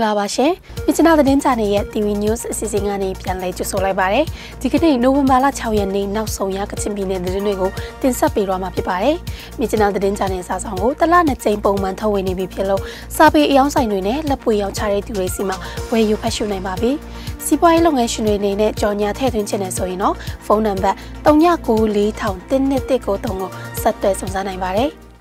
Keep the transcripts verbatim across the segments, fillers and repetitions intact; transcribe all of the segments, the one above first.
လာပါရှင်။မြစ်ချနာသတင်းစာနယ်ရဲ့ တီဗီ News အစီအစဉ်ကနေပြန်လည်ကြိုဆိုလိုက်ပါရစေ။ဒီကနေ့နိုဝင်ဘာလ၆ရက်နေ့နောက်ဆုံးရကချင်ပြည်နယ်သတင်းတွေကိုတင်ဆက်ပေးသွားမှာဖြစ်ပါတယ်။မြစ်ချနာသတင်းစာနယ်စာဆောင်ကိုတလနဲ့ကြိမ်ပုံမှန်ထုတ်ဝေနေပြီဖြစ်လို့စာပေအယောင်းဆိုင်တွေနဲ့လက်ပွေရောက်ချတဲ့သူတွေစီမှာဝယ်ယူဖတ်ရှုနိုင်ပါပြီ။စီးပွားရေးလုပ်ငန်းရှင်တွေအနေနဲ့ကြော်ညာထည့်သွင်းချင်တယ်ဆိုရင်တော့ဖုန်းနံပါတ်၃၉၉၄၁၁၁ကိုဆက်သွယ်စုံစမ်းနိုင်ပါတယ်။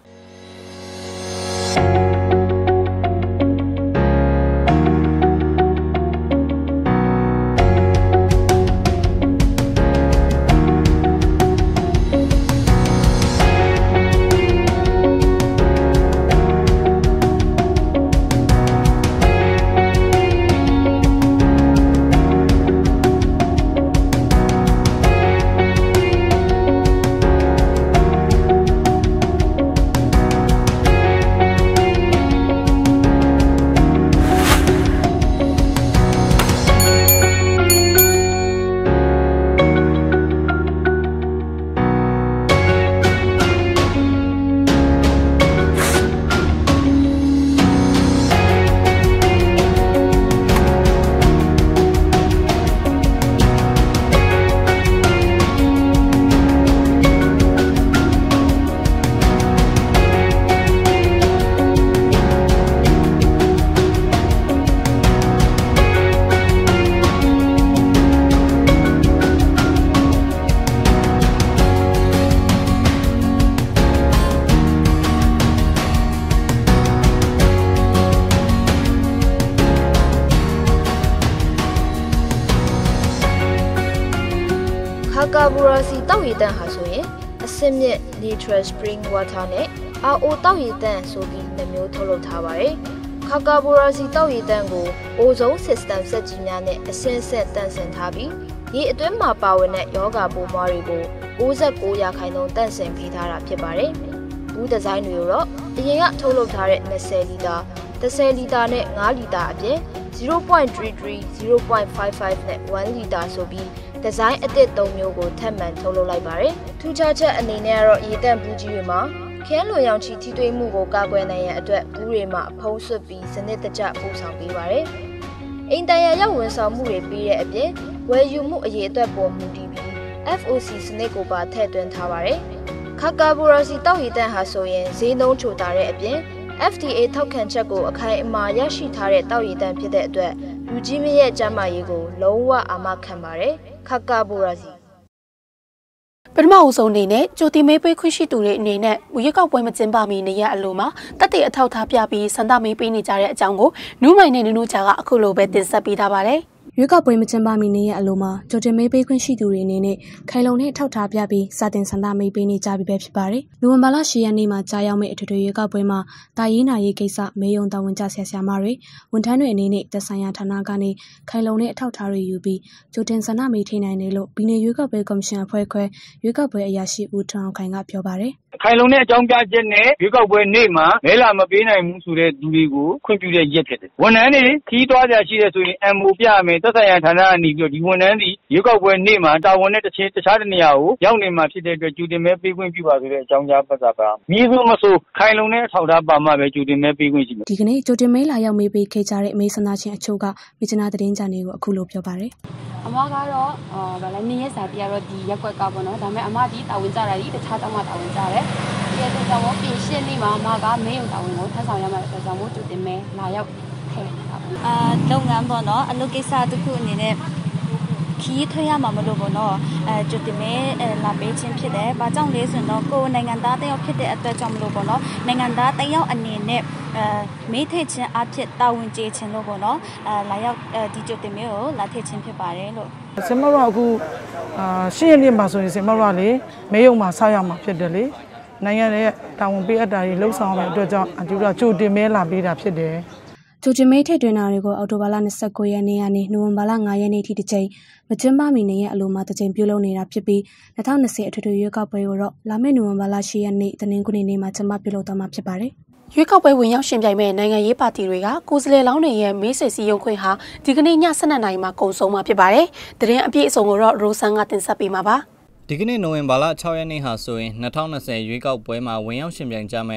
Kakaburasi တောက်ရည်တန့်ဟာဆိုရင်အဆင့်မြင့် natural spring water နဲ့ R O တောက်ရည်တန့်ဆိုပြီးနှမျိုးထုတ်လုပ်ထားပါတယ်။ Kakaburasi တောက်ရည်တန့်ကို ozone system စက်ကြီးများနဲ့အဆင့်ဆက်တန့်စင်ထားပြီးရေအတွင်းမှာပါဝင်တဲ့ယောဂပိုးမွှားတွေကို၉၉ရာခိုင်နှုန်းတန့်စင်ပေးထားတာဖြစ်ပါတယ်။ဘူးဒီဇိုင်းတွေကိုတော့အရင်ကထုတ်လုပ်ထားတဲ့၂၀လီတာ၁၀လီတာနဲ့၅လီတာအပြင်zero point three three, zero point five fiveနဲ့oneလီတာဆိုပြီးဒီဇိုင်းအသစ်၃မျိုးကိုထပ်မံထုတ်လုပ်လိုက်ပါတယ်။ထူးခြားချက်အနေနဲ့ကတော့ရေတန့်ဘူးကြီးတွေမှာခဲလွန်ရောင်ချီထိတွေ့မှုကိုကာကွယ်နိုင်ရန်အတွက်ဘူးတွေမှာဖုံးဆွတ်ပြီးစနစ်တကျပို့ဆောင်ပေးပါတယ်။အိမ်တန်ရရောက်ဝန်ဆောင်မှုတွေပေးတဲ့အပြင်ဝယ်ယူမှုအရေးအတွက်ပေါ်မူတည်ပြီး F O C စနစ်ကိုပါထည့်သွင်းထားပါတယ်။ Kakaburasi တောက်ရည်တန့်ဟာဆိုရင်ဈေးနှုန်းချိုတာတဲ့အပြင်F D A ထောက်ခံချက်ကိုအခိုင်အမာရရှိထားတဲ့တောက်ရည်တန့်ဖြစ်တဲ့အတွက်လူကြီးမရဲ့ကျန်းမာရေးကိုလုံးဝအာမခံပါတယ်။ Kakaburasi ပထမအဆုံးအနေနဲ့ကြိုတင်မေးပေးခွင့်ရှိသူတွေအနေနဲ့ရွေးကောက်ပွဲမကျင်းပမီနေရအလိုမှာတက်တဲ့အထောက်ထားပြပြီးစံတမေးပေးနေကြတဲ့အကြောင်းကိုနူးမိုင်နဲ့နူးနူးချာကအခုလိုပဲတင်ဆက်ပေးထားပါတယ်။ရွေးကောက်ပွဲမကျင်းပမီနေရအလိုမှာကြိုတင်မေးပေးခွင့်ရှိသူတွေအနေနဲ့ခိုင်လုံနဲ့ထောက်ထားပြပြီးစာတင်စံတမေးပေးနေကြပြီပဲဖြစ်ပါတယ်။နိုဝင်ဘာလ၈ရက်နေ့မှာကြာရောက်မယ့်အထွေထွေရွေးကောက်ပွဲမှာတာရေးနာရေးကိစ္စမေယုံတာဝန်ကျဆရာဆရာမတွေဝန်ထမ်းတွေအနေနဲ့သက်ဆိုင်ရာဌာနကနေခိုင်လုံနဲ့အထောက်ထားတွေယူပြီးကြိုတင်စံတမေးထိနိုင်တယ်လို့ပြည်내ရွေးကောက်ပွဲကော်မရှင်အဖွဲ့ခွဲရွေးကောက်ပွဲအရာရှိဦးထွန်းအောင်ခိုင်ကပြောပါတယ်။ခိုင်လုံတဲ့အကြောင်းပြချက်နဲ့ရွေးကောက်ပွဲနေ့မှာမဲလာမပေးနိုင်ဘူးဆိုတဲ့လူတွေကိုခွင့်ပြုတဲ့ရက်ဖြစ်တယ်။ဝန်ထမ်းတွေခီးသွားကြရှိတဲ့ဆိုရင် M O ပြရမယ်သက်ဆိုင်ရာဌာနကနေပြီးတော့ဒီဝန်ထမ်းတွေရွေးကောက်ပွဲနေ့မှာတာဝန်နဲ့တစ်ချင်းတခြားတစ်နေရာကိုရောက်နေမှာဖြစ်တဲ့အတွက်ကြိုတင်မဲပေးခွင့်ပြုပါဆိုတဲ့အကြောင်းကြားပတ်တာပါ။မြေဆိုမဆိုခိုင်လုံတဲ့အထောက်အထားပါမှပဲကြိုတင်မဲပေးခွင့်ရှိမယ်။ဒီကနေ့ကြိုတင်မဲလာရောက်မေးပေးခဲ့ကြတဲ့မေးဆန္ဒရှင်အချို့ကမြစ်ချနာသတင်းကြံတွေကိုအခုလိုပြောပါတယ်။အမကတော့အော်ဗာလဲနေရက်စာပြတော့ဒီရက်ွက်ကပေါ့နော်ဒါပေမဲ့အမဒီတာဝန်ကြတာဒီတခြားတောင်းမှတာဝန်ကြတယ်။ဒီရက်တော့ပြင်ရှင်းနေမှာအမကမဲရုံတာဝန်ကိုထပ်ဆောင်ရမှာအတွက်ကြောင့်မို့ကြိုတင်မဲလာရောက်ထည့်တာပေါ့။အာလုပ်ငန်းပေါ့နော်အလုပ်ကိစ္စတစ်ခုအနေနဲ့ခီးထွက်ရမှာမလို့ပေါ့နော်အဲကြိုတင်မဲလာပေးခြင်းဖြစ်တယ်။ဘာကြောင့်လဲဆိုတော့ကိုယ်နိုင်ငံသားတယောက်ဖြစ်တဲ့အတွက်ကြောင့်မလို့ပေါ့နော်နိုင်ငံသားတယောက်အနေနဲ့အဲမေးထည့်ခြင်းအဖြစ်တာဝန်ကျေခြင်းလို့ပေါ့နော်အဲလာရောက်ဒီကြိုတင်မဲကိုလာထည့်ခြင်းဖြစ်ပါတယ်လို့ဆင်မတော်အခုအာရှင်းရနေမှာဆိုရင်ဆင်မတော်လေမဲယုံမှာဆောက်ရမှာဖြစ်တယ်လေနိုင်ငံရဲ့တာဝန်ပေးအပ်တာတွေလှုပ်ဆောင်ရမယ့်အတွက်ကြောင့်အတူတူကြိုတင်မဲလာပေးတာဖြစ်တယ်ကြိုတင်မဲထည့်သွင်းတာတွေကိုအောက်တိုဘာလ၂၉ရက်နေ့ကနေနိုဝင်ဘာလ၅ရက်နေ့ထိတစ်ကြိမ်မကျင်းပမီနေရဲ့အလိုမှာတစ်ကြိမ်ပြုလုပ်နေတာဖြစ်ပြီး၂၀၂၀အထွေထွေရွေးကောက်ပွဲကိုတော့လာမယ့်နိုဝင်ဘာလ၈ရက်နေ့တနင်္ဂနွေနေ့မှာကျင်းပပြုလုပ်သွားမှာဖြစ်ပါတယ်။ရွေးကောက်ပွဲဝင်ရောက်ရှင်ပြိုင်မဲ့နိုင်ငံရေးပါတီတွေကကိုယ်စားလှယ်လောင်းတွေရဲ့မေးဆွေးစည်းရုံးခွင့်ဟာဒီကနေ့ည၁၂နာရီမှာကုန်ဆုံးမှာဖြစ်ပါတယ်။သတင်းအပြည့်အစုံကိုတော့ရိုဆန်ကတင်ဆက်ပေးမှာပါ။ဒီကနေ့နိုဝင်ဘာလ၆ရက်နေ့ဟာဆိုရင်၂၀၂၀ရွေးကောက်ပွဲမှာဝင်ရောက်ရှင်ပြိုင်ကြမဲ့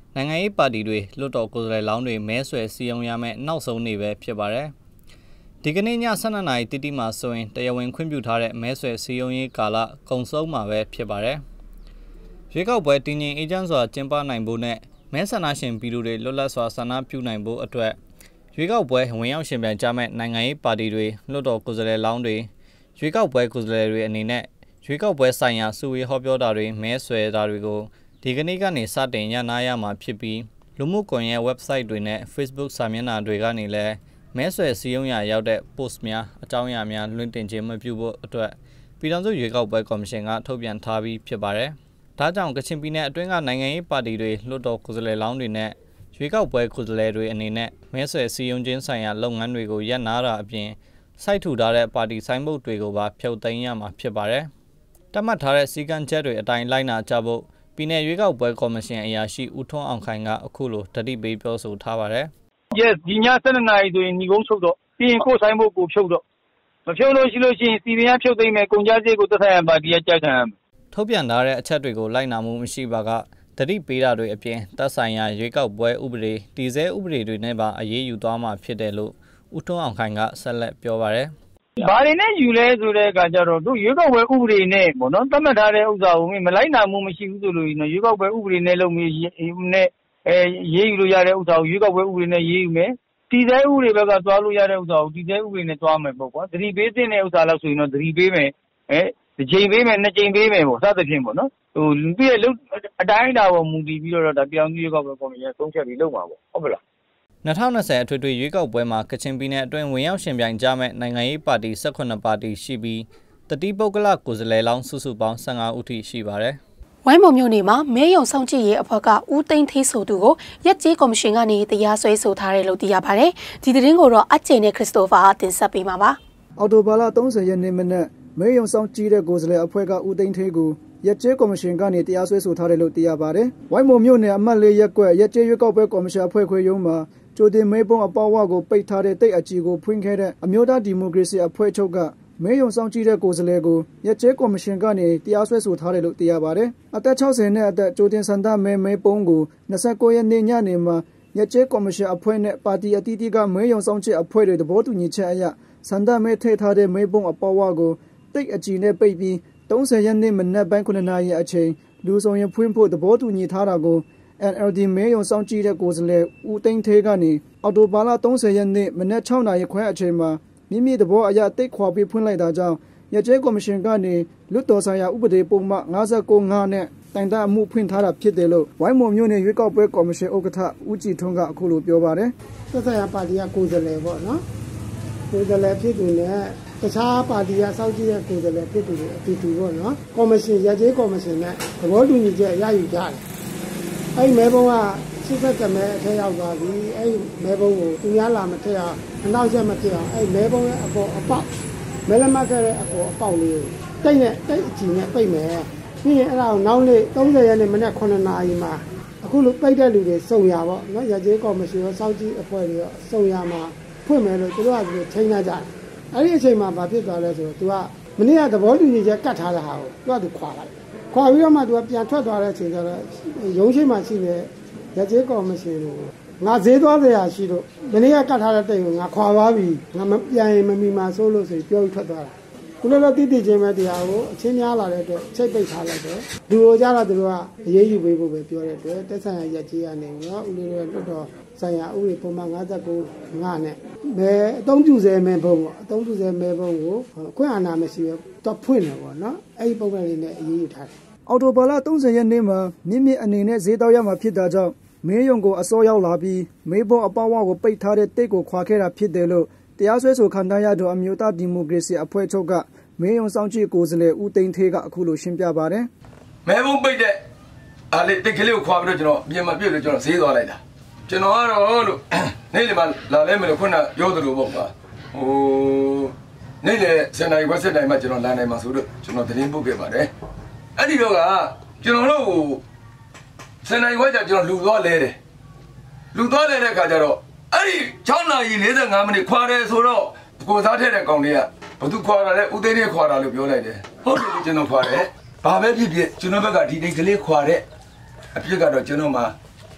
နိုင်ငံရေးပါတီတွေလွှတ်တော်ကိုယ်စားလှယ်လောင်းတွေမဲဆွယ်စည်းရုံးရမယ့်နောက်ဆုံးနေ့ပဲဖြစ်ပါတယ်။ဒီကနေ့ညဆန္ဒနာရီတိတိမှာဆိုရင်တရားဝင်ခွင့်ပြုထားတဲ့မဲဆွယ်စည်းရုံးရေးကာလကုန်ဆုံးမှာပဲဖြစ်ပါတယ်။ရွေးကောက်ပွဲတည်ငြိမ်အေးချမ်းစွာကျင်းပနိုင်ဖို့နဲ့မဲဆန္ဒရှင်ပြည်သူတွေလွတ်လပ်စွာဆန္ဒပြုနိုင်ဖို့အတွက်ရွေးကောက်ပွဲဝင်ရောက်ရှင်ပြိုင်ကြမဲ့နိုင်ငံရေးပါတီတွေလွှတ်တော်ကိုယ်စားလှယ်လောင်းတွေရွေးကောက်ပွဲကိုယ်စားလှယ်တွေအနေနဲ့ရွေးကောက်ပွဲဆိုင်ရာစုဝေးဟောပြောတာတွေမဲဆွယ်တာတွေကိုဒီကနေ့ကနေစတင်ရနာရမှာဖြစ်ပြီးလူမှုကွန်ရက် website တွေနဲ့ Facebook စာမျက်နှာတွေကနေလည်းမဲဆွယ်စည်းရုံးရရောက်တဲ့ post များအကြောင်းအရာများလွှင့်တင်ခြင်းမပြုဖို့အတွက်ပြည်ထောင်စုရွေးကောက်ပွဲကော်မရှင်ကထုတ်ပြန်ထားပြီးဖြစ်ပါတယ်။ဒါကြောင့်ကချင်ပြည်နယ်အတွင်းကနိုင်ငံရေးပါတီတွေလွှတ်တော်ကိုယ်စားလှယ်လောင်းတွေနဲ့ရွေးကောက်ပွဲကိုယ်စားလှယ်တွေအနေနဲ့မဲဆွယ်စည်းရုံးခြင်းဆိုင်ရာလုပ်ငန်းတွေကိုရပ်နားတာအပြင်စိုက်ထူထားတဲ့ပါတီဆိုင်ဘုတ်တွေကိုပါဖျောက်သိမ်းရမှာဖြစ်ပါတယ်။တတ်မှတ်ထားတဲ့စီကံချက်တွေအတိုင်းလိုက်နာကြဖို့ပြည်내ရွေးကောက်ပွဲကော်မရှင်အရာရှိဦးထွန်းအောင်ခိုင်ကအခုလိုတတိပေးပြောဆိုထားပါတယ်။ Yes ဒီညဆန္ဒနာရီဆိုရင်ညီကုန်းချုပ်တော့ပြီးရင်ကိုဆိုင်ဖို့ကိုဖြုတ်တော့မဖြုတ်လို့ရှိလို့ရှိရင်စီပီအမ်ဖြုတ်သိမ်းမယ်ကုန်ကြစည်ကိုသက်ဆိုင်ရာပါတီကကြိုက်ခံရမယ်။ထုတ်ပြန်ထားတဲ့အချက်တွေကိုလိုက်နာမှုမရှိပါကတတိပေးတာတွေအပြင်သက်ဆိုင်ရာရွေးကောက်ပွဲဥပဒေတည်ဆဲဥပဒေတွေနဲ့ပါအရေးယူသွားမှာဖြစ်တယ်လို့ဦးထွန်းအောင်ခိုင်ကဆက်လက်ပြောပါတယ်။ဘာတွေနဲ့ယူလဲဆိုတဲ့အခါကျတော့သူရွေးကောက်ပွဲဥပဒေနဲ့ပေါ့နော်သတ်မှတ်ထားတဲ့ဥစ္စာကိုမလိုက်နာမှုမရှိဘူးဆိုလို့ရှိရင်ရွေးကောက်ပွဲဥပဒေနဲ့လုပ်ပြီးနဲ့အဲရေးယူလို့ရတဲ့ဥစ္စာကိုရွေးကောက်ပွဲဥပဒေနဲ့ရေးယူမယ်တည်ဆဲဥပဒေဘက်ကသွားလို့ရတဲ့ဥစ္စာကိုတည်ဆဲဥပဒေနဲ့သွားမယ်ပေါ့ကွာသတိပေးတဲ့ဥစ္စာလောက်ဆိုရင်တော့သတိပေးမယ်အဲတစ်ချိန်ပေးမယ်နှစ်ချိန်ပေးမယ်ပေါ့စသဖြင့်ပေါ့နော်ဟိုပြည့်လို့အတိုင်းအတာပေါ်မူတည်ပြီးတော့ဒါပြောင်းရွေးကောက်ပွဲကော်မရှင်ဆုံးဖြတ်ပြီးလုပ်မှာပေါ့ဟုတ်ပလား၂၀၂၀အထွေထွေရွေးကောက်ပွဲမှာကချင်ပြည်နယ်အတွင်းဝင်ရောက်ရှင်ပြိုင်ကြမဲ့နိုင်ငံရေးပါတီ၁၈ပါတီရှိပြီးတတိပုဂ္ဂလကိုယ်စားလှယ်လောင်းစုစုပေါင်း၁၅ဦးထိရှိပါတယ်။ဝိုင်းမုံမြို့နယ်မှာမဲယုံဆောင်ကြည့်ရေးအဖွဲ့ကဦးသိန်းသေးဆိုသူကိုရက်ကြီးကော်မရှင်ကနေတရားစွဲဆိုထားတယ်လို့သိရပါတယ်။ဒီသတင်းကိုတော့အကျဉ်နဲ့ခရစ်စတိုဖာတင်ဆက်ပေးမှာပါ။အော်တိုဘာလ၃၀ရက်နေ့မနက်မဲယုံဆောင်ကြည့်တဲ့ကိုယ်စားလှယ်အဖွဲ့ကဦးသိန်းသေးကိုရက်ကျေးကော်မရှင်ကနေတရားစွဲဆိုထားတယ်လို့သိရပါတယ်။ဝိုင်းမုံမြို့နယ်အမှတ်၄ရပ်ကွက်ရက်ကျေးရွေးကောက်ပွဲကော်မရှင်အဖွဲ့ခွဲရုံးမှာကျိုတင်မဲပုံအပေါဝကိုပိတ်ထားတဲ့တိတ်အကြီးကိုဖွင့်ခဲ့တဲ့အမျိုးသားဒီမိုကရေစီအဖွဲ့ချုပ်ကမဲယုံဆောင်ကြည့်တဲ့ကိုယ်စားလှယ်ကိုရက်ကျေးကော်မရှင်ကနေတရားစွဲဆိုထားတယ်လို့သိရပါတယ်။အသက်၆၀နဲ့အသက်ကျိုတင်စံတမဲမဲပုံကို၂၉ရက်နေ့ညနေမှာရက်ကျေးကော်မရှင်အဖွဲ့နဲ့ပါတီအသီးသီးကမဲယုံဆောင်ကြည့်အဖွဲ့တွေသဘောတူညီချက်အရစံတမဲထည့်ထားတဲ့မဲပုံအပေါဝကိုတိတ်အကြီးနဲ့ပိတ်ပြီး၃၀ရက်နေ့မနက်ပိုင်း9နာရီအချိန်လူဆောင်ရင်ဖွင့်ဖို့သဘောတူညီထားတာကိုN L D မဲယုံဆောင်ကြည့်တဲ့ကိုယ်စားလှယ်ဦးသိန်းသေးကနေအော်တိုဘာလ၃၀ရက်နေ့မနက်၆နာရီခွဲအချိန်မှာမိမိသဘောအရတိတ်ခွာပြီးဖွင့်လိုက်တာကြောင့်ရကျဲကော်မရှင်ကနေလွတ်တော်ဆိုင်ရာဥပဒေပုံမှန်၅၉ငါးနဲ့တိုင်တအမှုဖွင့်ထားတာဖြစ်တယ်လို့ဝိုင်းမုံမြို့နယ်ရွေးကောက်ပွဲကော်မရှင်ဥက္ကဋ္ဌဦးကြည်ထွန်းကအခုလိုပြောပါတယ်။သက်ဆိုင်ရာပါတီကကိုယ်စားလှယ်ပေါ့နော်။ကိုယ်စားလှယ်ဖြစ်သူနဲ့တခြားပါတီကစောင့်ကြည့်တဲ့ကိုယ်စားလှယ်ဖြစ်သူတွေအတူတူပေါ့နော်။ကော်မရှင်ရကျဲကော်မရှင်နဲ့သဘောတူညီချက်ရယူကြတယ်။အဲ့မဲပုံကစစ်ဖက်ကမဲအထက်ရောက်သွားပြီအဲ့မဲပုံကိုသူများလာမထက်အောင်အနောက်ချက်မဖြစ်အောင်အဲ့မဲပုံရဲ့အပေါ်အပေါက်မဲလက်မခဲ့တဲ့အပေါ်အပေါက်လေးကိုတိတ်နဲ့တိတ်အကြည့်နဲ့ပိတ်မယ်ပြီးရင်အဲ့ဒါကိုနောက်နေ့၃၀ရက်နေ့မနက်9နာရီမှာအခုလိုပိတ်တဲ့လူတွေစုံရပေါ့နော်ရကြေးကော်မရှင်ရောစောင့်ကြည့်အဖွဲ့တွေရောစုံရမှာဖွင့်မယ်လို့သူတို့ကဒီချိန်နေကြတယ်အဲ့ဒီအချိန်မှာဘာဖြစ်သွားလဲဆိုတော့သူကမနေ့ကသဘောတူညီချက်ကတ်ထားတဲ့ဟာကိုသူကသူခွာလိုက်ခွာပြီးတော့မှသူကပြန်ထွက်သွားတဲ့အချိန်ကျတော့ရုံးရှိမှရှိနေရကြေးကော်မရှင်ကိုငါဈေးသွားတဲ့အရာရှိလို့မနေ့ကကတ်ထားတဲ့တိတ်ကိုငါခွာသွားပြီငါမပြန်ရင်မမီမှာစိုးလို့ဆိုပြောပြီးထွက်သွားတာခုလည်းတော့တိတိချင်းပဲတရားကိုအချင်းများလာတဲ့အတွက်ချိတ်ပိတ်ထားလိုက်တယ်လူကိုကြတော့သူတို့ကအရေးယူပေးဖို့ပဲပြောတဲ့အတွက်တက်ဆိုင်ရာရကြေးကနေနော်ဦးလေးတို့လွတ်တော်ဆိုင်ရာဥပဒေပုံမှန်၅၉ငါနဲ့မဲအသုံးပြုစေမဲဘုံပေါ့အသုံးပြုစေမဲဘုံကိုခွင့်အာဏာမရှိပဲတော့ဖွင့်တယ်ပေါ့နော်အဲ့ဒီပုံစံလေးနဲ့အရေးယူထားတယ်အော်တိုဘာလ၃၀ရက်နေ့မှာမြင့်မြင့်အနေနဲ့ဈေးတောက်ရမှာဖြစ်တာကြောင့်မဲယုံကိုအစောရောက်လာပြီးမဲဘုံအပေါဝကိုပိတ်ထားတဲ့တိတ်ကိုခွာခဲ့တာဖြစ်တယ်လို့တရားစွဲဆိုခံထားရတဲ့အမျိုးသားဒီမိုကရေစီအဖွဲ့ချုပ်ကမဲယုံဆောင်ကြည့်ကိုယ်စားလှယ်ဦးသိန်းသေးကအခုလိုရှင်းပြပါတယ်မဲဘုံပိတ်တဲ့အားလေးတိတ်ကလေးကိုခွာပြီးတော့ကျွန်တော်ပြင်မပြည့်လို့ကျွန်တော်ဈေးသွားလိုက်တာကျွန်တော်ကတော့လို့နေ့လေမှလာလဲမယ်လို့ခုနပြောသလိုပေါ့ကွာဟိုနေ့လေစနေဝက်ဆက်တိုင်းမှာကျွန်တော်လာနိုင်မှာဆိုလို့ကျွန်တော်သတင်းပို့ခဲ့ပါတယ်အဲ့ဒီတော့ကကျွန်တော်တို့စနေဝက်ကျကျွန်တော်လူသွားလဲတယ်လူသွားလဲတဲ့အခါကျတော့အဲ့ဒီ၆နာရီ၄၅မိနစ်ခွာတယ်ဆိုတော့ကိုစားထည့်တဲ့ကောင်လေးကဘသူခွာတာလဲဦးသိန်းလေးခွာတာလို့ပြောလိုက်တယ်ဟုတ်တယ်ကျွန်တော်ခွာတယ်ဘာပဲဖြစ်ဖြစ်ကျွန်တော်ဘက်ကဒီတိတ်ကလေးခွာတဲ့အဖြစ်ကတော့ကျွန်တော်မှာ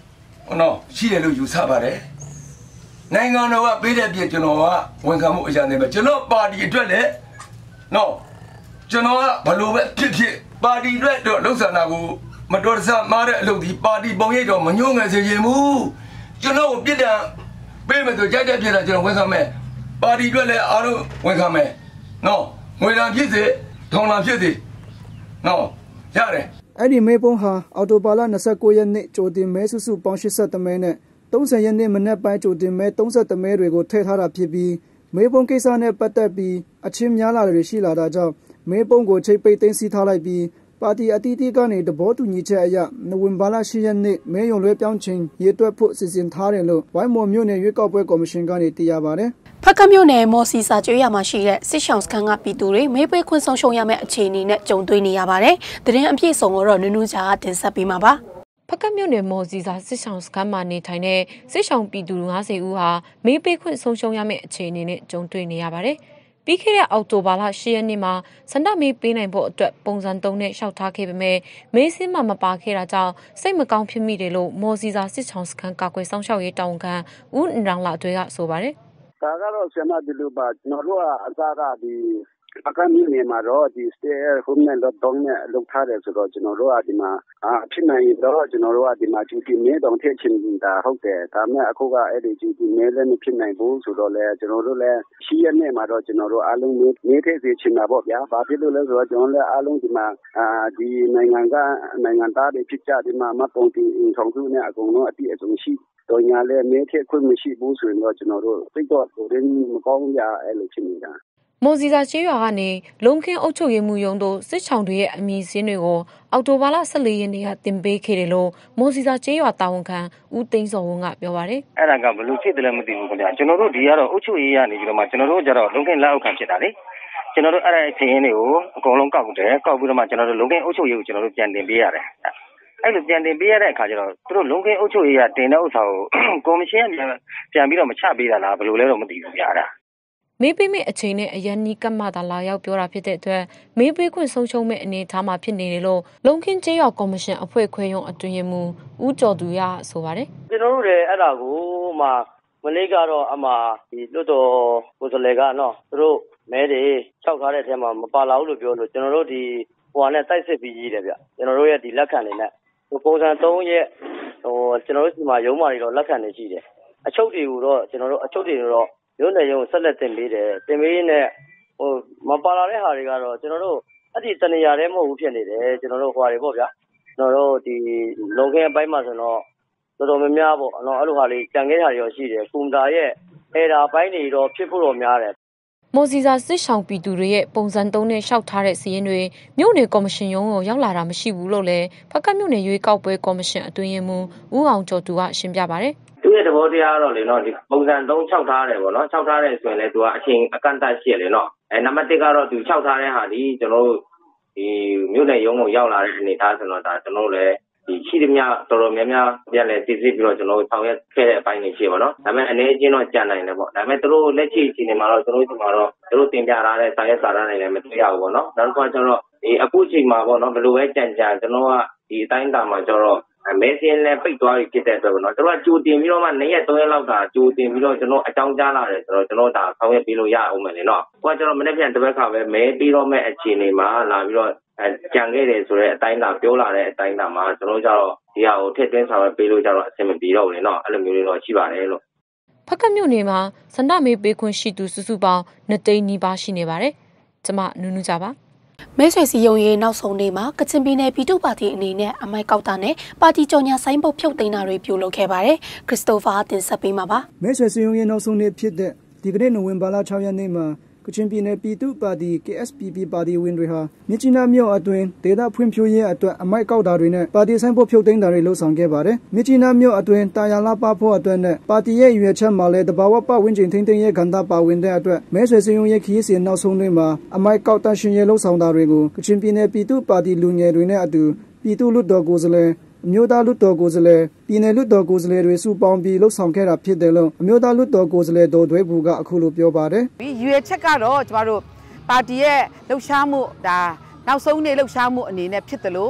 နော်ရှိတယ်လို့ယူဆပါတယ်နိုင်ငံတော်ကပေးတဲ့ပြည့်ကျွန်တော်ကဝန်ခံမှုအရာနဲ့ပဲကျွန်တော်ပါတီအတွက်လည်းနော်ကျွန်တော်ကဘလို့ပဲဖြစ်ဖြစ်ပါတီအတွက်တော့လှုပ်ဆောင်တာကိုမတော်တဆမားတဲ့အလုပ်ဒီပါတီပုံရိပ်တော့မညှို့ငယ်စေချင်ဘူးကျွန်တော်ကိုပြစ်ဒဏ်ပေးမယ်ဆိုကြိုက်တဲ့ပြစ်ဒဏ်ကျွန်တော်ဝန်ခံမယ်ပါတီအတွက်လည်းအားလုံးဝန်ခံမယ်နော်ငွေတံဖြစ်စေထောင်တံဖြစ်စေနော်ရတယ်အဲ့ဒီမေပုံဟာအော်တိုပါလာ၂၉ရက်နေ့ကြိုတင်မဲစုစုပေါင်း၈၁မဲနဲ့၃၀ရက်နေ့မနက်ပိုင်းကြိုတင်မဲ၃၁မဲတွေကိုထည့်ထားတာဖြစ်ပြီးမေပုံကိစ္စနဲ့ပတ်သက်ပြီးအချင်းများလာတွေရှိလာတာကြောင့်မေပုံကိုချိတ်ပိတ်သိမ်းစီထားလိုက်ပြီးပါတီအတီးတီးကနေတဘောတူညီချက်အရနိုဝင်ဘာလ၈ရက်နေ့မဲရုံလွှဲပြောင်းခြင်းရေတွက်ဖို့စီစဉ်ထားတယ်လို့ဝိုင်းမော်မြို့နယ်ရွေးကောက်ပွဲကော်မရှင်ကနေသိရပါတယ်ဖက်ကမြို့နယ်မော်စီစာကျွေးရမှာရှိတဲ့စစ်ဆောင်စခန်းကပြည်သူတွေမေးပေးခွင့်ဆုံးရှုံးရမယ့်အခြေအနေနဲ့ကြုံတွေ့နေရပါတယ်။သတင်းအပြည့်အစုံကိုတော့နူးနူးချာတင်ဆက်ပေးမှာပါ။ဖက်ကမြို့နယ်မော်စီစာစစ်ဆောင်စခန်းမှာနေထိုင်တဲ့စစ်ဆောင်ပြည်သူ၅၀ဦးဟာမေးပေးခွင့်ဆုံးရှုံးရမယ့်အခြေအနေနဲ့ကြုံတွေ့နေရပါတယ်။ပြီးခဲ့တဲ့အောက်တိုဘာလ၈ရက်နေ့မှာစန္ဒမေးပေးနိုင်ဖို့အတွက်ပုံစံသုံးနဲ့ရှောက်ထားခဲ့ပေမဲ့မေးစင်းမှမပါခဲ့တာကြောင့်စိတ်မကောင်းဖြစ်မိတယ်လို့မော်စီစာစစ်ဆောင်စခန်းကာကွယ်ဆောင်ရှောက်ရေးတာဝန်ခံဦးအန်ရောင်လာတွေကဆိုပါတယ်ဒါကတော့ဆရာမဒီလိုပါကျွန်တော်တို့ကအစားအဒီအကမီနေမှာတော့ဒီ stay home နဲ့ lockdown နဲ့လုပ်ထားတယ်ဆိုတော့ကျွန်တော်တို့ကဒီမှာအဖြစ်နိုင်တော့ကျွန်တော်တို့ကဒီမှာ duty မဲတောင်ထည့်ချင်တာဟုတ်တယ်ဒါပေမဲ့အခုကအဲ့ဒီ duty မဲလည်းမဖြစ်နိုင်ဘူးဆိုတော့လေကျွန်တော်တို့လည်းရှိရနေမှာတော့ကျွန်တော်တို့အားလုံးနေထည့်စေချင်တာပေါ့ဗျာဘာဖြစ်လို့လဲဆိုတော့ကျွန်တော်လည်းအားလုံးဒီမှာအာဒီနိုင်ငံကနိုင်ငံသားတွေဖြစ်ကြဒီမှာမပုံတင်ဆောင်စုနဲ့အကုန်လုံးအတိအကျရှိတော့ညာလည်းမဲထည့်ခွင့်မရှိဘူးဆိုရင်တော့ကျွန်တော်တို့သိတော့ကိုရင်းမကောင်းရအဲ့လိုဖြစ်နေတာမော်စီစာချေးရွာကနေလုံခင်းအုပ်ချုပ်ရေးမှုရုံးတို့စစ်ချောင်းတွေရဲ့အမည်စင်းတွေကိုအော်တိုဘာလ၁၄ရက်နေ့ကတင်ပေးခဲ့တယ်လို့မော်စီစာချေးရွာတာဝန်ခံဦးသိန်းစောဝင်းကပြောပါတယ်။အဲ့ဒါကဘယ်လိုဖြစ်တယ်လဲမသိဘူးခင်ဗျာကျွန်တော်တို့ဒီကတော့အုပ်ချုပ်ရေးရနေပြီးတော့မှကျွန်တော်တို့ကျတော့လုံခင်းလက်အောက်ခံဖြစ်တာလေကျွန်တော်တို့အဲ့ဒါအချင်းတွေကိုအကုန်လုံးကောက်တယ်ကောက်ပြီးတော့မှကျွန်တော်တို့လုံခင်းအုပ်ချုပ်ရေးကိုကျွန်တော်တို့ပြန်တင်ပေးရတယ်။အဲ့လိုပြန်တင်ပေးရတဲ့အခါကျတော့သူတို့လုံခင်းအုပ်ချုပ်ရေးကတင်တဲ့ဥစ္စာကိုကော်မရှင်ကပြန်ပြီးတော့မချပေးတာလားဘယ်လိုလဲတော့မသိဘူးဗျာအဲ့ဒါမေးပေးမယ့်အချိန်နဲ့အရန်နီးကပ်မှသာလာရောက်ပြောတာဖြစ်တဲ့အတွက်မေးပေးခွင့်ဆုံးရှုံးမဲ့အနေအထားမှာဖြစ်နေတယ်လို့လုံခင်းကျေးရွာကော်မရှင်အဖွဲ့ခွဲရုံးအတွင်းရေးမှူးဦးကျော်သူရဆိုပါတယ်ကျွန်တော်တို့လည်းအဲ့ဒါကိုမှမလေးကတော့အမှဒီလွတ်တော်ကိုယ်စားလှယ်ကနော်သူတို့မဲတွေခြောက်ထားတဲ့အထဲမှာမပါလာဘူးလို့ပြောလို့ကျွန်တော်တို့ဒီဟိုဟာနဲ့တိုက်စစ်ပြီးကြီးတယ်ဗျကျွန်တော်တို့ရဲ့ဒီလက်ခံနေနဲ့ဟိုပုံစံသုံးရက်ဟိုကျွန်တော်တို့ဒီမှာရုံးမာတွေတော့လက်ခံနေရှိတယ်အချုပ်တွေကိုတော့ကျွန်တော်တို့အချုပ်တွေတော့ရုံးနယ်ရုံးဆက်လက်တင်ပေးတယ်တင်ပေးနဲ့ဟိုမပါလာတဲ့ဟာတွေကတော့ကျွန်တော်တို့အဲ့ဒီတနေရာတည်းမဟုတ်ဘူးဖြစ်နေတယ်ကျွန်တော်တို့ဟွာတွေပေါ့ဗျာကျွန်တော်တို့ဒီလုံခင်းအပိုင်းမှာဆိုတော့တော်တော်များများပေါ့နော်အဲ့လိုဟာလေးကြံခဲ့တာရောရှိတယ်ကွန်ပျူတာရဲ့အဲဒါပိုင်းတွေတော့ဖြစ်ဖို့တော့များတယ်မော်စီစာစစ်ဆောင်ပြည်သူတွေရဲ့ပုံစံသုံးနဲ့ရှောက်ထားတဲ့စီးရင်တွေမြို့နယ်ကော်မရှင်ရုံးကိုရောက်လာတာမရှိဘူးလို့လည်းဖက်ကမြို့နယ်ရွေးကောက်ပွဲကော်မရှင်အတွင်းရေးမှူးဦးအောင်ကျော်သူကရှင်းပြပါတယ်သူရဲ့သဘောတရားတော့လေနော်ဒီပုံစံသုံးခြောက်ထားတယ်ပေါ့နော်ခြောက်ထားတယ်ဆိုရင်လည်းသူကအချိန်အကန့်အသတ်ရှိရလေနော်အဲနံပါတ်၁ကတော့သူခြောက်ထားတဲ့ဟာဒီကျွန်တော်တို့ဒီမြို့နယ်ရုံးကိုရောက်လာတဲ့အနေအထားဆိုတော့ဒါကျွန်တော်တို့လည်းဒီရှိသမျှတော်တော်များများပြန်လဲစစ်စစ်ပြီးတော့ကျွန်တော်တို့ဆောင်ရွက်ခဲ့တဲ့အပိုင်းတွေရှိပါတော့ဒါပေမဲ့အနေအချင်းတော့ကြံနိုင်တယ်ပေါ့ဒါပေမဲ့သူတို့လက်ရှိအချိန်တွေမှာတော့ကျွန်တော်တို့ဒီမှာတော့သူတို့တင်ပြထားတဲ့ဆောင်ရွက်စာတမ်းတွေလည်းမတွေ့ရဘူးပေါ့နော်နောက်တစ်ခါကျတော့ဒီအခုအချိန်မှာပေါ့နော်ဘယ်လိုပဲကြံကြံကျွန်တော်ကဒီအတိုင်းတာမှာကျတော့မဲစင်းလည်းပိတ်သွားပြီဖြစ်တဲ့အတွက်ပေါ့နော်တို့ကကြိုတင်ပြီးတော့မှ၂ရက်၃ရက်လောက်ကကြိုတင်ပြီးတော့ကျွန်တော်အကြောင်းကြားလာတယ်ဆိုတော့ကျွန်တော်ဒါဆောင်ရွက်ပြီးလို့ရအောင်မယ်လေနော်ဟိုကကျွန်တော်မနေ့ပြန်တစ်ပတ်ခါပဲမဲပြီးတော့မဲ့အခြေအနေမှာလာပြီးတော့အဲကြံခဲ့တယ်ဆိုတော့အတိုင်းတာပြောလာတဲ့အတိုင်းတာမှာကျွန်တော်ကျတော့ဒီဟာကိုထည့်သွင်းဆောင်ရွက်ပေးလို့ကျတော့အဆင်မပြေတော့ဘူးလေနော်အဲ့လိုမျိုးတွေတော့ရှိပါတယ်လို့ဖက်ကမြို့နယ်မှာစန္ဒမေးပေးခွင့်ရှိသူစုစုပေါင်းနှစ်သိန်းနီးပါးရှိနေပါတယ်ကျမနူးနူးကြပါမဲဆွေစီယုံရေးနောက်ဆုံးနေ့မှာကချင်ပြည်နယ်ပြည်သူ့ပါတီအနေနဲ့အမိုက်ကောက်တာနဲ့ပါတီကြော်ညာဆိုင်ပုတ်ဖြုတ်သိမ်းတာတွေပြုလုပ်ခဲ့ပါတယ်ခရစ်စတိုဖာတင်ဆက်ပေးမှာပါမဲဆွေစီယုံရေးနောက်ဆုံးနေ့ဖြစ်တဲ့ဒီကနေ့နိုဝင်ဘာလ၆ရက်နေ့မှာကချင်ပြည်နယ်ပြည်သူ့ပါတီ K S P P ပါတီဝင်တွေဟာမြစ်ကြီးနားမြို့အတွင်းဒေသဖွံ့ဖြိုးရေးအတွက်အမိုက်ကောက်တာတွေနဲ့ပါတီဆိုင်ဖို့ဖြုတ်သိမ်းတာတွေလှုပ်ဆောင်ခဲ့ပါတယ်။မြစ်ကြီးနားမြို့အတွင်းတာယာလာပါဖို့အတွက်နဲ့ပါတီရဲ့ရွေးချက်မှာလည်းတဘာဝပတ်ဝန်းကျင်ထိန်းသိမ်းရေးကဏ္ဍပါဝင်တဲ့အတွက်မဲဆွေစည်းရုံးရေးခရီးစဉ်နောက်ဆုံးတွင်မှာအမိုက်ကောက်တရှင်ရေးလှုပ်ဆောင်တာတွေကိုကချင်ပြည်နယ်ပြည်သူ့ပါတီလူငယ်တွေနဲ့အတူပြည်သူ့လွှတ်တော်ကိုယ်စားလှယ်အမျိုးသားလွှတ်တော်ကိုယ်စားလှယ်ပြည်နယ်လွှတ်တော်ကိုယ်စားလှယ်တွေစုပေါင်းပြီးလှုပ်ဆောင်ခဲ့တာဖြစ်တယ်လို့အမျိုးသားလွှတ်တော်ကိုယ်စားလှယ်ဒေါ်ဒွဲဘူကအခုလိုပြောပါတယ်။ရွေးချက်ကတော့ကျမတို့ပါတီရဲ့လှုပ်ရှားမှုဒါနောက်ဆုံးနေ့လှုပ်ရှားမှုအနေနဲ့ဖြစ်တယ်လို့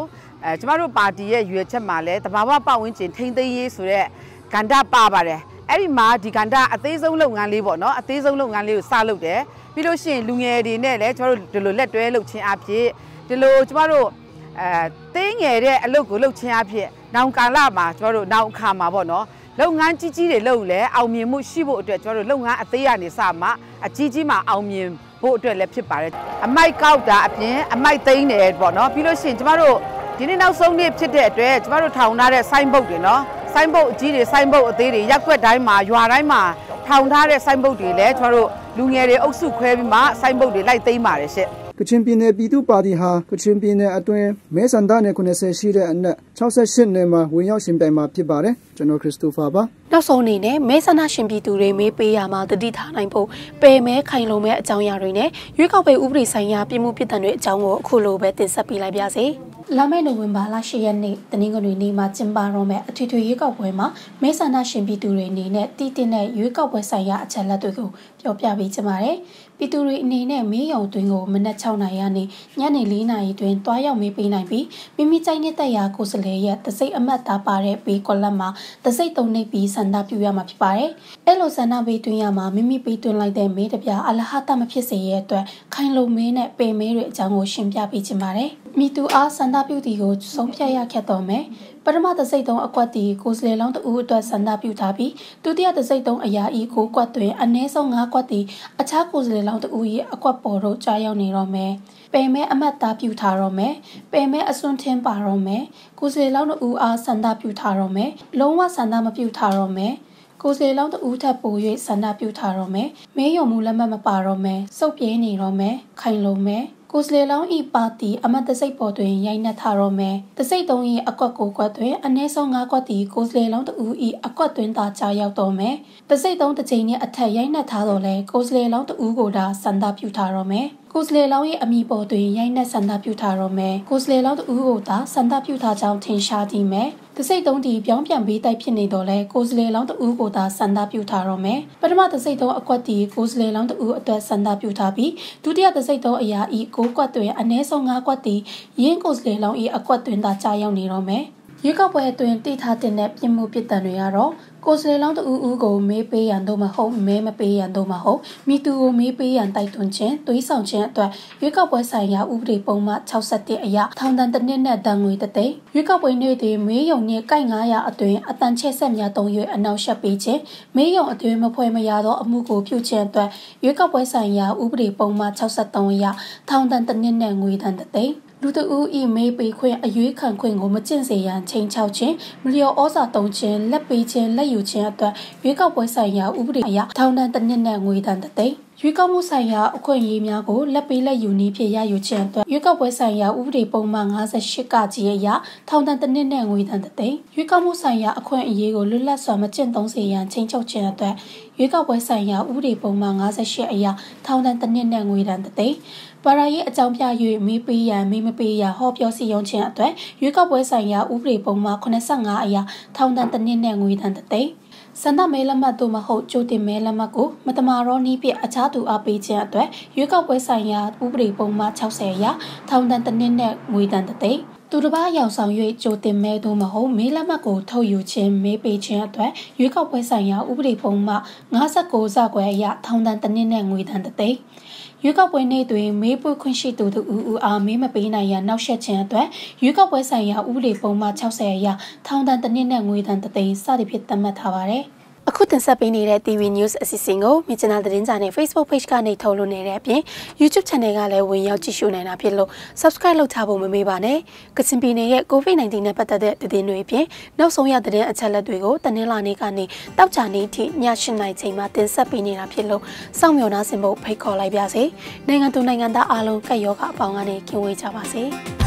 အဲကျမတို့ပါတီရဲ့ရွေချက်မှာလဲတဘာဝပတ်ဝန်းကျင်ထိန်းသိမ်းရေးဆိုတဲ့ကဏ္ဍပါပါတယ်အဲ့ဒီမှာဒီကဏ္ဍအသေးဆုံးလုပ်ငန်းလေးပေါ့နော်အသေးဆုံးလုပ်ငန်းလေးကိုစလုပ်တယ်ပြီးလို့ရှိရင်လူငယ်တွေနဲ့လည်းကျမတို့ဒီလိုလက်တွဲလုပ်ခြင်းအဖြစ်ဒီလိုကျမတို့အဲတင်းငယ်တဲ့အလုပ်ကိုလုပ်ခြင်းအဖြစ်နောင်ကာလမှာကျမတို့နောက်အခါမှာပေါ့နော်လုပ်ငန်းကြီးကြီးတွေလုပ်လဲအောင်မြင်မှုရှိဖို့အတွက်ကျမတို့လုပ်ငန်းအသေးကနေစမှအကြီးကြီးမှအောင်မြင်ဖို့အတွက်လည်းဖြစ်ပါတယ်အမိုက်ကောက်တာအပြင်အမိုက်သိမ်းတယ်ပေါ့နော်ပြီးလို့ရှိရင်ကျမတို့ဒီနေ့နောက်ဆုံးနေ့ဖြစ်တဲ့အတွက်ကျမတို့ထောင်ထားတဲ့ဆိုင်းဘုတ်တွေနော်ဆိုင်းဘုတ်အကြီးတွေဆိုင်းဘုတ်အသေးတွေရက်ွက်တိုင်းမှာရွာတိုင်းမှာထောင်ထားတဲ့ဆိုင်းဘုတ်တွေလည်းကျမတို့လူငယ်တွေအုပ်စုခွဲပြီးမှဆိုင်းဘုတ်တွေလိုက်သိမ်းပါတယ်ရှင့်ကချင်ပြည်နယ်ပြည်သူ့ပါတီဟာကချင်ပြည်နယ်အတွင်းမဲဆန္ဒနယ်ခုနှစ်ဆယ်ရှိတဲ့အနက်၆၈နယ်မှာဝင်ရောက်ရှင်ပြိုင်မှာဖြစ်ပါတယ်ကျွန်တော်ခရစ်စတိုဖာပါနောက်ဆုံးအနေနဲ့မဲဆန္ဒရှင်ပြည်သူတွေမေးပေးရမှာတတိထားနိုင်ဖို့ပယ်မဲခိုင်လုံမဲ့အကြောင်းအရာတွေနဲ့ရွေးကောက်ပွဲဥပဒေဆိုင်ရာပြည်မှုပြည်ထန်တွေအကြောင်းကိုအခုလိုပဲတင်ဆက်ပေးလိုက်ပါစေလာမယ့်နိုဝင်ဘာလ၈ရက်နေ့တနင်္ဂနွေနေ့မှာကျင်းပတော့မယ့်အထွေထွေရွေးကောက်ပွဲမှာမဲဆန္ဒရှင်ပြည်သူတွေအနေနဲ့တည်တည်တဲ့ရွေးကောက်ပွဲဆိုင်ရာအချက်အလက်တွေကိုပြောပြပေးချင်ပါတယ်ပြည်သူတွေအနေနဲ့မေးရုံတွင်ကိုမနက်၆နာရီကနေညနေ၄နာရီတွင်တွားရောက်မေးပေးနိုင်ပြီးမိမိကြိုက်တဲ့တရားကိုယ်စားလှယ်ရဲ့တစိမ့်အမတ်သားပါတဲ့ပေးကွက်လက်မှာတစိမ့်သုံးနှိပ်ပြီးဆန္ဒပြုရမှာဖြစ်ပါတယ်။အဲ့လိုဆန္ဒပေးသွင်းရမှာမိမိပေးသွင်းလိုက်တဲ့မေးတပြအလဟတမဖြစ်စေရဲ့အတွက်ခိုင်လုံမေးနဲ့ပေမေးတွေအကြောင်းကိုရှင်းပြပေးချင်ပါတယ်။မိသူအားဆန္ဒပြုတီကိုဆုံးဖြတ်ရခဲ့တော်မယ်။ပထမတစိမ့်သုံးအကွက်တီကိုယ်စားလှယ်လောင်းတဦးအတွက်ဆန္ဒပြုထားပြီးဒုတိယတစိမ့်သုံးအရာဤကိုကွက်တွင်အနည်းဆုံး၅ကွက်တီအခြားကိုယ်စားလှယ်လောင်းတဦး၏အကွက်ပေါ်တို့ကြားရောက်နေတော့မယ်။ပယ်မဲအမတ်သားပြုထားတော့မယ်။ပယ်မဲအစွန်းထင်းပါတော့မယ်။ကိုယ်စားလှယ်လောင်းတဦးအားဆန္ဒပြုထားတော့မယ်။လုံးဝဆန္ဒမပြုထားတော့မယ်။ကိုယ်စားလှယ်လောင်းတဦးထပ်ပို၍ဆန္ဒပြုထားတော့မယ်။မဲယုံမှုလက်မှတ်မပါတော့မယ်။စုပ်ပြင်းနေတော့မယ်။ခိုင်လုံမယ်။ကိုယ်စားလှယ်လောင်းဤပါတီအမတ်တစိတ်ပေါ်တွင်ရိုက်နှက်ထားတော့မယ်တစိတ်သုံး၏အကွက်ကိုကွက်တွင်အနည်းဆုံး၅ကွက်တီကိုယ်စားလှယ်လောင်းတဦး၏အကွက်တွင်သာကြားရောက်တော့မယ်တစိတ်သုံးတစ်ချိန်နှင့်အထက်ရိုက်နှက်ထားတော့လဲကိုယ်စားလှယ်လောင်းတဦးကိုသာဆန္ဒပြုထားတော့မယ်ကိုယ်စားလှယ်လောင်း၏အမိပေါ်တွင်ရိုက်နှက်ဆန္ဒပြုထားတော့မယ်ကိုယ်စားလှယ်လောင်းတဦးကိုသာဆန္ဒပြုထားကြောင်းထင်ရှားသည်မယ်တစိတ်သုံးတီပြောင်းပြန်ပေးတိုက်ဖြစ်နေတော့လဲကိုယ်စားလှယ်လောင်းတဦးကိုသာဆန္ဒပြုထားတော့မယ်ပထမတစိတ်သုံးအကွက်တီကိုယ်စားလှယ်လောင်းတဦးအတွက်ဆန္ဒပြုထားပြီးဒုတိယတစိတ်သုံးအရာဤကိုကွက်တွင်အနည်းဆုံး၅ကွက်တီရင်းကိုယ်စားလှယ်လောင်း၏အကွက်တွင်သာကြားရောက်နေတော့မယ်ရွေးကောက်ပွဲအတွင်းတိထားတဲ့ပြစ်မှုပြစ်ဒဏ်တွေကတော့ကိုယ်စားလှယ်လောင်းတဦးဦးကိုမေးပေးရန်တို့မဟုတ်မဲမပေးရန်တို့မဟုတ်မိသူကိုမေးပေးရန်တိုက်တွန်းခြင်းသွေးဆောင်ခြင်းအတွက်ရွေးကောက်ပွဲဆိုင်ရာဥပဒေပုံမှန်၆၁အရထောင်ဒဏ်တစ်နှစ်နဲ့ဒဏ်ငွေတစ်သိန်းရွေးကောက်ပွဲနေ့တွင်မေးရုံနှင့်ကိုက်၅၀၀အတွင်းအတန်ချက်ဆက်များသုံး၍အနောက်ရှက်ပေးခြင်းမေးရုံအတွင်းမဖွဲမရသောအမှုကိုပြုခြင်းအတွက်ရွေးကောက်ပွဲဆိုင်ရာဥပဒေပုံမှန်၆၃အရထောင်ဒဏ်တစ်နှစ်နဲ့ငွေဒဏ်တစ်သိန်းလူတဦးဤမေးပေးခွင့်အရွေးခံခွင့်ကိုမကျင့်စေရန်ချိန်ချောက်ခြင်းမလျော်ဩဇာတုံးခြင်းလက်ပေးခြင်းလက်ယူခြင်းအတွက်ရွေးကောက်ပွဲဆိုင်ရာဥပဒေအရထောင်ဒဏ်တစ်နှစ်နဲ့ငွေဒဏ်တစ်သိန်းရွေးကောက်မှုဆိုင်ရာအခွင့်အရေးများကိုလက်ပေးလက်ယူနည်းဖြင့်ရယူခြင်းအတွက်ရွေးကောက်ပွဲဆိုင်ရာဥပဒေပုံမှန်၅၈ကကြီးအရထောင်ဒဏ်တစ်နှစ်နဲ့ငွေဒဏ်တစ်သိန်းရွေးကောက်မှုဆိုင်ရာအခွင့်အရေးကိုလွတ်လပ်စွာမကျင့်သုံးစေရန်ချိန်ချောက်ခြင်းအတွက်ရွေးကောက်ပွဲဆိုင်ရာဥပဒေပုံမှန်၅၈အရထောင်ဒဏ်တစ်နှစ်နဲ့ငွေဒဏ်တစ်သိန်းပါရာရဲ့အကြောင်းပြ၍မေးပေးရန်မေးမပေးရန်ဟောပြောစီရင်ခြင်းအတွက်ရွေးကောက်ပွဲဆိုင်ရာဥပဒေပုံမှန်၈၅အရထောင်ဒဏ်တစ်နှစ်နဲ့ငွေဒဏ်တစ်သိန်းဆန္ဒမဲလက်မှတ်တို့မဟုတ်ကြိုတင်မဲလက်မှတ်ကိုမတမာရောနည်းဖြင့်အခြားသူအားပေးခြင်းအတွက်ရွေးကောက်ပွဲဆိုင်ရာဥပဒေပုံမှန်၆၀အရထောင်ဒဏ်တစ်နှစ်နဲ့ငွေဒဏ်တစ်သိန်းသူတစ်ပါးရောင်ဆောင်၍ကြိုတင်မဲတို့မဟုတ်မဲလက်မှတ်ကိုထုတ်ယူခြင်းမဲပေးခြင်းအတွက်ရွေးကောက်ပွဲဆိုင်ရာဥပဒေပုံမှန်၅၉ဇကွယ်အရထောင်ဒဏ်တစ်နှစ်နဲ့ငွေဒဏ်တစ်သိန်းရွေးကောက်ပွဲနေ့တွင်မေးပွင့်ခွင့်ရှိသူတို့ဦးဦးအားမေးမပေးနိုင်ရန်နောက်ဆက်ခြင်းအတွက်ရွေးကောက်ပွဲဆိုင်ရာဥပဒေပုံမှန်၆၀အရထောင်ဒဏ်တစ်နှစ်နဲ့ငွေဒဏ်တစ်သိန်းစသည်ဖြင့်သတ်မှတ်ထားပါတယ်။အခုတင်ဆက်ပေးနေတဲ့ တီ ဗီ News အစီအစဉ်ကိုမြချနာသတင်းစာနဲ့ Facebook Page ကနေထုတ်လွှင့်နေတဲ့အပြင် YouTube Channel ကလည်းဝင်ရောက်ကြည့်ရှုနိုင်တာဖြစ်လို့ Subscribe လုပ်ထားဖို့မမေ့ပါနဲ့။ကချင်ပြည်နယ်ရဲ့ ကိုဗစ်၁၉ နဲ့ပတ်သက်တဲ့သတင်းတွေအပြင်နောက်ဆုံးရသတင်းအချက်အလက်တွေကိုတနင်္လာနေ့ကနေတောက်ကြနေ့ထိည၈နာရီချိန်မှာတင်ဆက်ပေးနေတာဖြစ်လို့စောင့်မျှော်နှားဆင်ဖို့ဖိတ်ခေါ်လိုက်ပါရစေ။နိုင်ငံသူနိုင်ငံသားအားလုံးကပ်ရောဂါအပေါင်းကနေကင်းဝေးကြပါစေ။